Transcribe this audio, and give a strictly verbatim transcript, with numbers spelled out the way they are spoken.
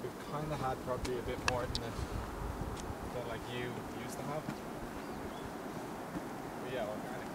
we've kind of had probably a bit more than it, than like you used to have. But yeah, organic.